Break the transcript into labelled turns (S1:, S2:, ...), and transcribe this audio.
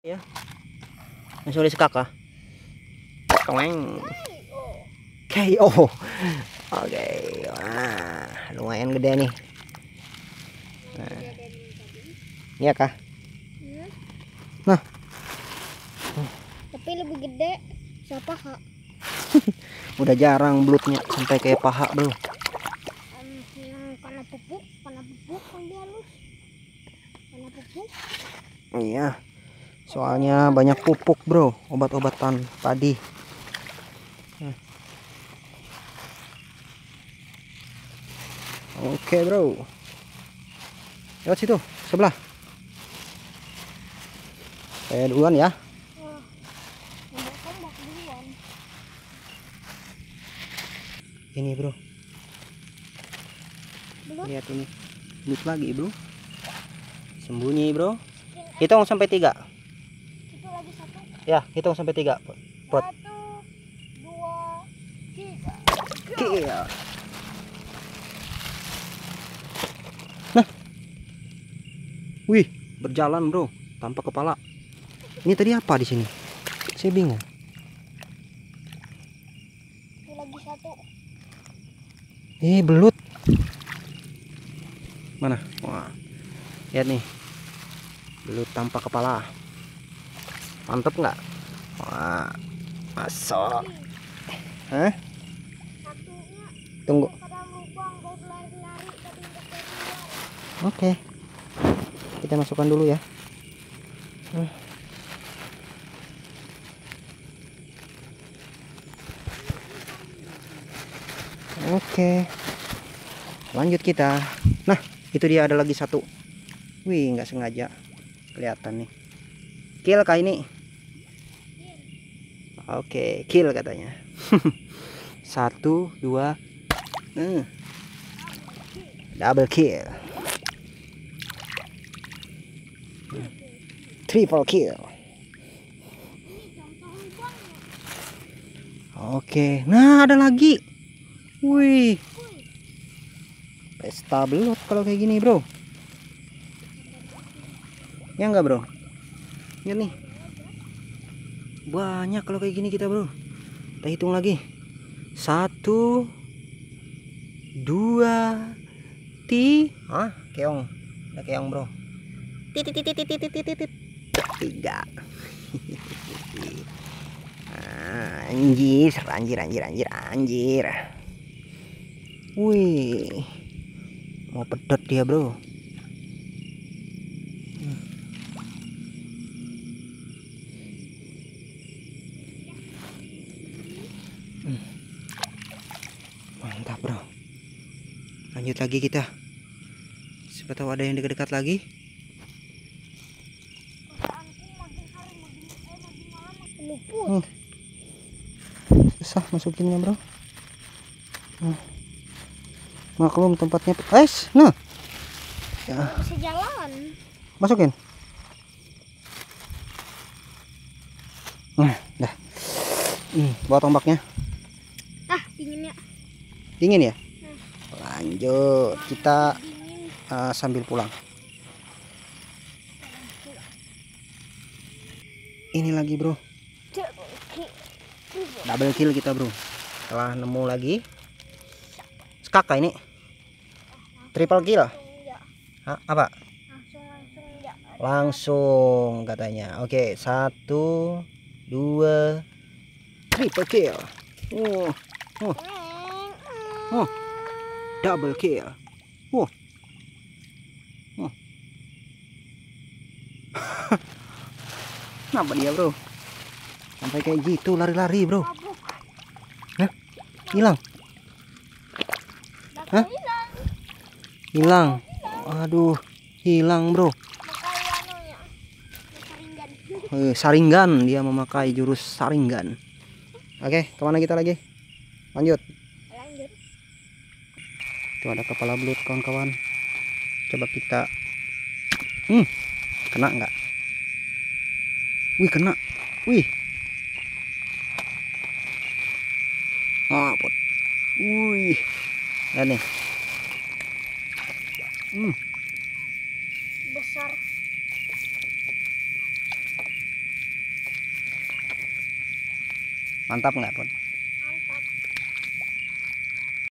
S1: Ya. Masuk di sekak kah? Kaweng. KO. Oke. Wah, lumayan gede nih. Nah. Iya kah? Nah.
S2: Tapi lebih gede siapa paha.
S1: Udah jarang belutnya sampai kayak paha, bro.
S2: Yang karena pupuk kan dia halus. Karena pupuk.
S1: Iya. Soalnya banyak pupuk, bro. Obat-obatan padi. Oke, bro. Lewat situ, sebelah. Saya duluan ya.
S2: Tombak duluan.
S1: Ini, bro. Lihat ini. Belut lagi, bro. Sembunyi, bro. Hitung sampai 3.
S2: Itu lagi satu.
S1: Ya, hitung sampai 3. Pot.
S2: 1, 2, 3.
S1: Kill. Nah. Wih, berjalan, bro, tanpa kepala. Ini tadi apa di sini? Saya bingung.
S2: Itu lagi satu.
S1: Belut. Mana? Wah. Lihat nih. Belut tanpa kepala. Mantep nggak? Wah. Masuk. Hah?
S2: Satunya
S1: Tunggu.
S2: pada lubang baru lari-lari tapi udah keluar.
S1: Oke. Kita masukkan dulu ya. Oke. Lanjut kita. Nah, itu dia ada lagi satu. Wih, nggak sengaja kelihatan nih. Kill kah ini? Oke, kill katanya. 1, 2. Double kill. Triple kill. Oke, nah ada lagi. Wih, pesta belut kalau kayak gini, bro. Ya enggak, bro? Lihat nih, banyak kalau kayak gini kita, bro. Kita hitung lagi. 1, 2, 3. Keong. Ada keong, bro. Titit. 3. Anjir. Wih, mau pedot dia, bro. Mantap, bro. Lanjut lagi kita. Siapa tahu ada yang dekat-dekat lagi.
S2: Luput.
S1: Susah masukinnya, bro. Maklum tempatnya. Nah. Ya.
S2: Bisa jalan.
S1: Masukin. Nah, dah. Bawa tombaknya.
S2: Dinginnya.
S1: Dingin ya? Lanjut. Kita sambil pulang. Ini lagi, bro. Double kill kita, bro. Setelah nemu lagi. Skaka ini. Triple kill. Hah, apa? Langsung katanya. Oke, 1, 2, triple kill. Double kill. Kenapa dia, bro? Sampai kayak gitu lari-lari, bro. Hah? Hilang. Hah? Hilang. Aduh, hilang, bro. Saringan, dia memakai jurus saringan. Oke, kemana kita lagi? Lanjut. Itu ada kepala belut, kawan-kawan. Coba kita. Kena nggak? Wih, kena. Wih. Pot. Wih. Lihat nih.
S2: Besar.
S1: Mantap nggak, Pon?